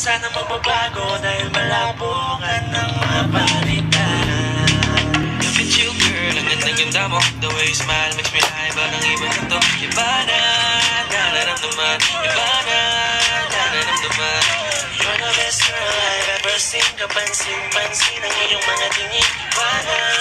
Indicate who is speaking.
Speaker 1: sana magbabago dahil malabo ka ng mapalitan. Look at you girl, ang ganda-ganda mo. The way you smile makes me high, parang iba na to. Iba na, nararamdaman. Iba na, nararamdaman. You're the best girl I've ever seen. Kapansin-pansin ang iyong mga tingin. Iba na,